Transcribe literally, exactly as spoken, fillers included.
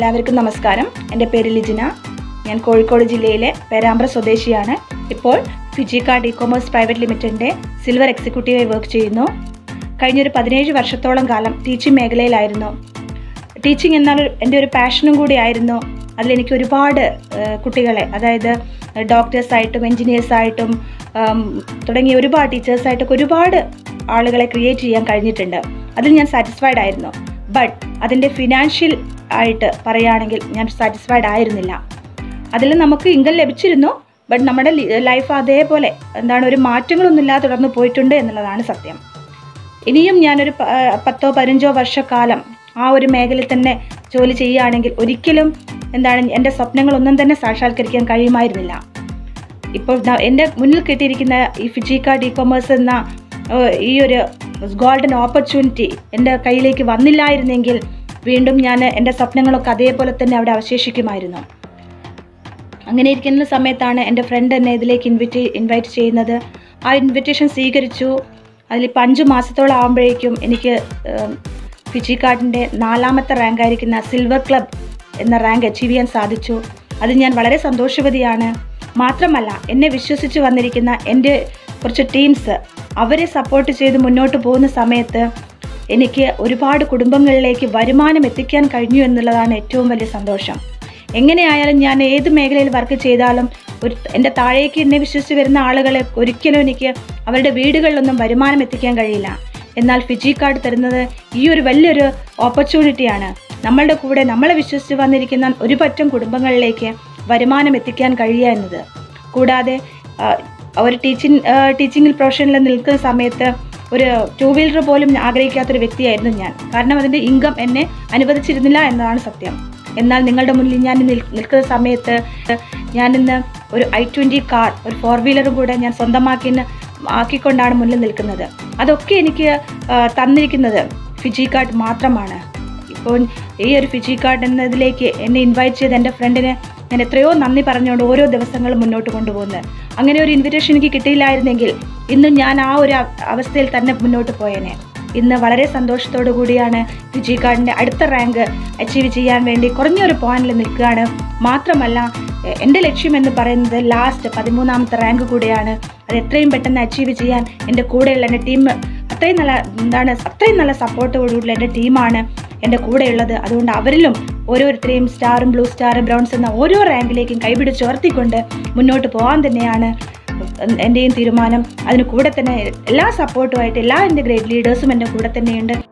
എല്ലാവർക്കും നമസ്കാരം. എൻ്റെ പേര് ലിജിന. ഞാൻ കോഴിക്കോട് ജില്ലയിലെ പേരാമ്പ്ര സ്വദേശിയാണ്. ഇപ്പോൾ ഫിജിക്കാർട്ട് ഇ കൊമേഴ്സ് പ്രൈവറ്റ് ലിമിറ്റഡിൻ്റെ സിൽവർ എക്സിക്യൂട്ടീവായി വർക്ക് ചെയ്യുന്നു. കഴിഞ്ഞൊരു പതിനേഴ് വർഷത്തോളം കാലം ടീച്ചിങ് മേഖലയിലായിരുന്നു. ടീച്ചിങ് എന്നാൽ എൻ്റെ ഒരു പാഷനും കൂടിയായിരുന്നു. അതിലെനിക്ക് ഒരുപാട് കുട്ടികളെ, അതായത് ഡോക്ടേഴ്സായിട്ടും എൻജിനീയേഴ്സായിട്ടും തുടങ്ങിയ ഒരുപാട് ടീച്ചേഴ്സായിട്ടൊക്കെ ഒരുപാട് ആളുകളെ ക്രിയേറ്റ് ചെയ്യാൻ കഴിഞ്ഞിട്ടുണ്ട്. അതിൽ ഞാൻ സാറ്റിസ്ഫൈഡ് ആയിരുന്നു. ബട്ട് അതിൻ്റെ ഫിനാൻഷ്യൽ ആയിട്ട് പറയുകയാണെങ്കിൽ ഞാൻ സാറ്റിസ്ഫൈഡ് ആയിരുന്നില്ല. അതിൽ നമുക്ക് ഇൻകം ലഭിച്ചിരുന്നു, ബട്ട് നമ്മുടെ ലൈഫ് അതേപോലെ എന്താണ് ഒരു മാറ്റങ്ങളൊന്നുമില്ലാതെ തുടർന്ന് പോയിട്ടുണ്ട് എന്നുള്ളതാണ് സത്യം. ഇനിയും ഞാനൊരു പത്തോ പതിനഞ്ചോ വർഷക്കാലം ആ ഒരു മേഖലയിൽ തന്നെ ജോലി ചെയ്യുകയാണെങ്കിൽ ഒരിക്കലും എന്താണ് എൻ്റെ സ്വപ്നങ്ങളൊന്നും തന്നെ സാക്ഷാത്കരിക്കാൻ കഴിയുമായിരുന്നില്ല. ഇപ്പോൾ എൻ്റെ മുന്നിൽ കിട്ടിയിരിക്കുന്ന ഈ ഫിജിക്കാർട്ട് ഇ കൊമേഴ്സ് എന്ന ഈ ഒരു ഗോൾഡൻ ഓപ്പർച്യൂണിറ്റി എൻ്റെ കയ്യിലേക്ക് വന്നില്ലായിരുന്നെങ്കിൽ വീണ്ടും ഞാൻ എൻ്റെ സ്വപ്നങ്ങളൊക്കെ അതേപോലെ തന്നെ അവിടെ അവശേഷിക്കുമായിരുന്നു. അങ്ങനെ ഇരിക്കുന്ന സമയത്താണ് എൻ്റെ ഫ്രണ്ട് എന്നെ ഇതിലേക്ക് ഇൻവിറ്റ് ഇൻവൈറ്റ് ചെയ്യുന്നത്. ആ ഇൻവിറ്റേഷൻ സ്വീകരിച്ചു. അതിലിപ്പോൾ അഞ്ച് മാസത്തോളം ആകുമ്പോഴേക്കും എനിക്ക് ഫിജിക്കാർട്ടിൻ്റെ നാലാമത്തെ റാങ്കായിരിക്കുന്ന സിൽവർ ക്ലബ് എന്ന റാങ്ക് അച്ചീവ് ചെയ്യാൻ സാധിച്ചു. അതിൽ ഞാൻ വളരെ സന്തോഷവതിയാണ്. മാത്രമല്ല, എന്നെ വിശ്വസിച്ച് വന്നിരിക്കുന്ന എൻ്റെ കുറച്ച് ടീംസ്, അവരെ സപ്പോർട്ട് ചെയ്ത് മുന്നോട്ട് പോകുന്ന സമയത്ത് എനിക്ക് ഒരുപാട് കുടുംബങ്ങളിലേക്ക് വരുമാനം എത്തിക്കാൻ കഴിഞ്ഞു എന്നുള്ളതാണ് ഏറ്റവും വലിയ സന്തോഷം. എങ്ങനെയായാലും ഞാൻ ഏത് മേഖലയിൽ വർക്ക് ചെയ്താലും ഒരു എൻ്റെ താഴേക്ക് എന്നെ വിശ്വസിച്ച് വരുന്ന ആളുകളെ ഒരിക്കലും എനിക്ക് അവരുടെ വീടുകളിലൊന്നും വരുമാനം എത്തിക്കാൻ കഴിയില്ല. എന്നാൽ ഫിജിക്കാർട്ട് തരുന്നത് ഈ ഒരു വലിയൊരു ഓപ്പർച്യൂണിറ്റിയാണ്. നമ്മളുടെ കൂടെ നമ്മളെ വിശ്വസിച്ച് വന്നിരിക്കുന്ന ഒരു പറ്റം കുടുംബങ്ങളിലേക്ക് വരുമാനം എത്തിക്കാൻ കഴിയുക എന്നത്. കൂടാതെ ഒരു ടീച്ചിങ് ടീച്ചിങ്ങിൽ പ്രൊഫഷനിൽ നിൽക്കുന്ന സമയത്ത് ഒരു ടൂ വീലർ പോലും ആഗ്രഹിക്കാത്തൊരു വ്യക്തിയായിരുന്നു ഞാൻ. കാരണം അതിൻ്റെ ഇൻകം എന്നെ അനുവദിച്ചിരുന്നില്ല എന്നതാണ് സത്യം. എന്നാൽ നിങ്ങളുടെ മുന്നിൽ ഞാൻ നിൽക്കുന്ന സമയത്ത് ഞാനിന്ന് ഒരു ഐ ട്വൻറ്റി കാർ, ഒരു ഫോർ വീലറും കൂടെ ഞാൻ സ്വന്തമാക്കി ആക്കിക്കൊണ്ടാണ് മുന്നിൽ നിൽക്കുന്നത്. അതൊക്കെ എനിക്ക് തന്നിരിക്കുന്നത് ഫിജിക്കാർട്ട് മാത്രമാണ്. ഇപ്പോൾ ഈ ഒരു ഫിജിക്കാർട്ട് എന്നതിലേക്ക് എന്നെ ഇൻവൈറ്റ് ചെയ്ത് എൻ്റെ ഫ്രണ്ടിനെ ഞാൻ എത്രയോ നന്ദി പറഞ്ഞുകൊണ്ട് ഓരോ ദിവസങ്ങളും മുന്നോട്ട് കൊണ്ടുപോകുന്നത്. അങ്ങനെ ഒരു ഇൻവിറ്റേഷൻ എനിക്ക് കിട്ടിയില്ലായിരുന്നെങ്കിൽ ഇന്നും ഞാൻ ആ ഒരു അവസ്ഥയിൽ തന്നെ മുന്നോട്ട് പോയേനെ. ഇന്ന് വളരെ സന്തോഷത്തോടു കൂടിയാണ് ഫിജിക്കാർട്ടിൻ്റെ അടുത്ത റാങ്ക് അച്ചീവ് ചെയ്യാൻ വേണ്ടി കുറഞ്ഞൊരു പോയിന്റിൽ നിൽക്കുകയാണ്. മാത്രമല്ല, എൻ്റെ ലക്ഷ്യം എന്ന് പറയുന്നത് ലാസ്റ്റ് പതിമൂന്നാമത്തെ റാങ്ക് കൂടിയാണ്. അത് എത്രയും പെട്ടെന്ന് അച്ചീവ് ചെയ്യാൻ എൻ്റെ കൂടെയുള്ള എൻ്റെ ടീം അത്രയും നല്ല എന്താണ് അത്രയും നല്ല സപ്പോർട്ടോടുകൂടിയുള്ള എൻ്റെ ടീമാണ് എൻ്റെ കൂടെയുള്ളത്. അതുകൊണ്ട് അവരിലും ഓരോരുത്തരെയും സ്റ്റാറും ബ്ലൂ സ്റ്റാറും ബ്രൗൺസ് എന്ന ഓരോ റാങ്കിലേക്കും കൈപിടിച്ചുയർത്തിക്കൊണ്ട് മുന്നോട്ട് പോകാൻ തന്നെയാണ് എൻ്റെയും തീരുമാനം. അതിന് കൂടെ തന്നെ എല്ലാ സപ്പോർട്ടുമായിട്ട് എല്ലാ എൻ്റെ ഗ്രേഡ് ലീഡേഴ്സും എൻ്റെ കൂടെ തന്നെയുണ്ട്.